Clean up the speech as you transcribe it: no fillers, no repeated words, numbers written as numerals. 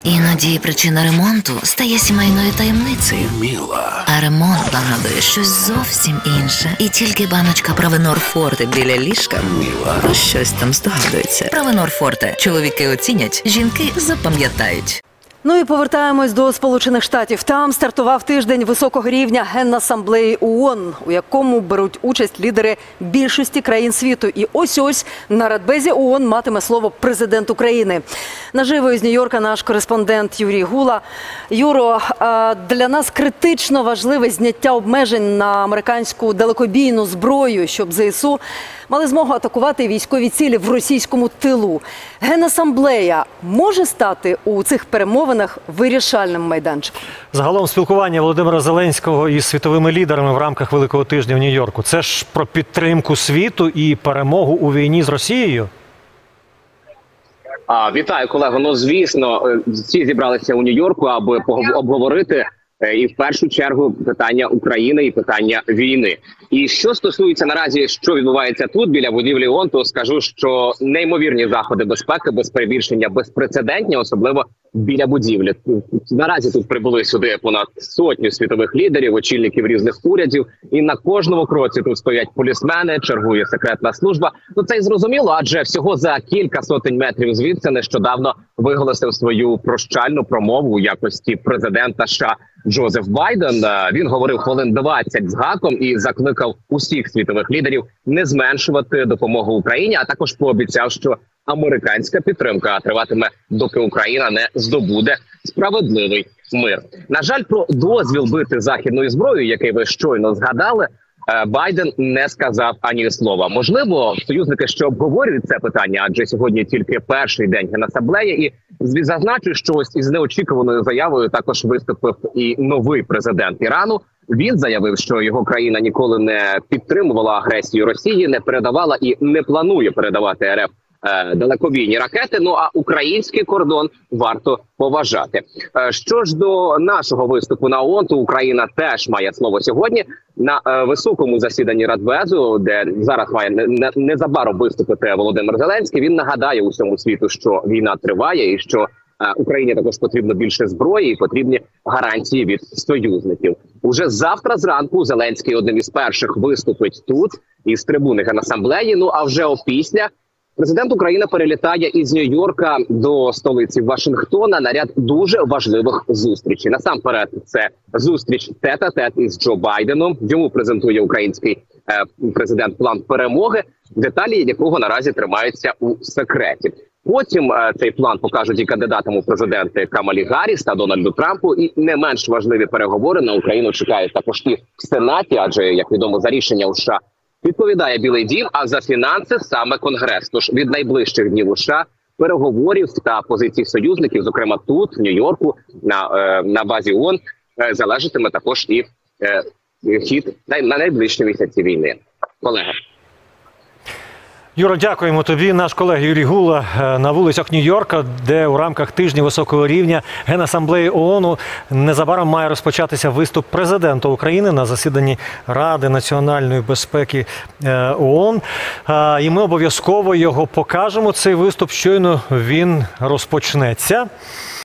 Іноді причина ремонту стає сімейною таємницею. Міла. А ремонт нагадує щось зовсім інше. І тільки баночка Провенор Форте біля ліжка Міла. про щось там здогадується. Провенор Форте. Чоловіки оцінять, жінки запам'ятають. Ну і повертаємось до Сполучених Штатів. Там стартував тиждень високого рівня Генасамблеї ООН, у якому беруть участь лідери більшості країн світу. І ось-ось на Радбезі ООН матиме слово президент України. Наживо із Нью-Йорка наш кореспондент Юрій Гула. Юро, для нас критично важливе зняття обмежень на американську далекобійну зброю, щоб ЗСУ мали змогу атакувати військові цілі в російському тилу. Генасамблея може стати у цих перемовинах вирішальним майданчиком? Загалом спілкування Володимира Зеленського із світовими лідерами в рамках Великого тижня в Нью-Йорку – це ж про підтримку світу і перемогу у війні з Росією? Вітаю, колего. Ну, звісно, всі зібралися у Нью-Йорку, аби обговорити і в першу чергу питання України і питання війни. І що стосується наразі, що відбувається тут, біля будівлі ООН, то скажу, що неймовірні заходи безпеки, без перебільшення, безпрецедентні, особливо біля будівлі. Наразі тут прибули сюди понад сотню світових лідерів, очільників різних урядів, і на кожному кроці тут стоять полісмени, чергує секретна служба. Ну це й зрозуміло, адже всього за кілька сотень метрів звідси нещодавно виголосив свою прощальну промову у якості президента США Джозеф Байден. Він говорив хвилин 20 з гаком і закликав усіх світових лідерів не зменшувати допомогу Україні, а також пообіцяв, що американська підтримка триватиме, доки Україна не здобуде справедливий мир. На жаль, про дозвіл бити західною зброєю, який ви щойно згадали, Байден не сказав ані слова. Можливо, союзники ще обговорюють це питання, адже сьогодні тільки перший день Генасамблеї. І зазначу, що ось із неочікуваною заявою також виступив і новий президент Ірану. Він заявив, що його країна ніколи не підтримувала агресію Росії, не передавала і не планує передавати РФ далекобійні ракети. Ну а український кордон варто поважати. Що ж до нашого виступу на ООН, то Україна теж має слово сьогодні на високому засіданні Радбезу, де зараз має незабаром виступити Володимир Зеленський. Він нагадає усьому світу, що війна триває і що Україні також потрібно більше зброї і потрібні гарантії від союзників. Уже завтра зранку Зеленський одним із перших виступить тут із трибуни Генасамблеї. Ну а вже опісля президент України перелітає із Нью-Йорка до столиці Вашингтона на ряд дуже важливих зустрічей. Насамперед, це зустріч тет-а-тет із Джо Байденом. Йому презентує український президент план перемоги, деталі якого наразі тримаються у секреті. Потім цей план покажуть і кандидатам у президенти Камалі Гарріс та Дональду Трампу. І не менш важливі переговори на Україну чекають також і в Сенаті, адже, як відомо, за рішення у США відповідає Білий дім, а за фінанси саме Конгрес. Тож від найближчих днів у США переговорів та позицій союзників, зокрема тут, в Нью-Йорку, на базі ООН, залежатиме також і хід на найближчі місяці війни. Колеги. Юро, дякуємо тобі. Наш колега Юрій Гула на вулицях Нью-Йорка, де у рамках тижня високого рівня Генасамблеї ООН незабаром має розпочатися виступ президента України на засіданні Ради національної безпеки ООН. І ми обов'язково його покажемо, цей виступ, щойно він розпочнеться.